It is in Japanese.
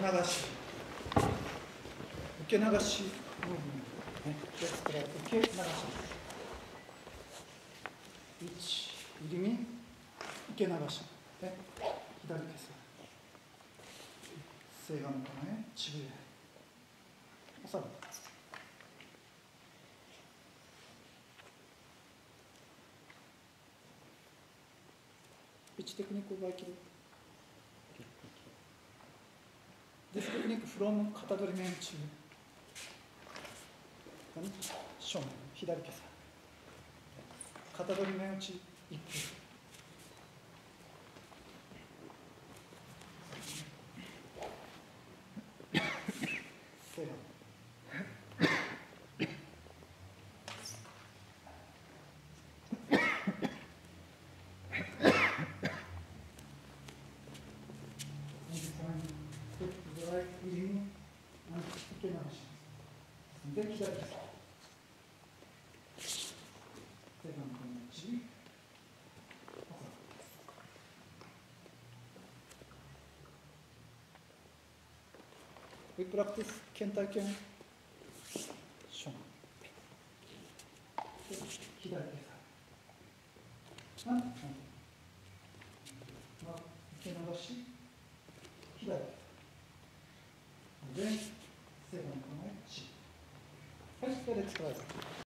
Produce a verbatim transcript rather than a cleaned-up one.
し、受け流し部分ね、ですから受け流しです。いち、入り身、受け流し、ね、左消す。正眼の構え、ちぶえ、収めてます。ピッチテクニック奪い切る。デステクニックフロム型取り面中。正面、左消す。型取り面打ち、一歩。正眼。入り身、受け流します。で、左です。セカンドのいち、We practice 検体験ション。左です。なんでまあ、受け流し、左です。で、セカンドのいち。はい、で、レッツトライ。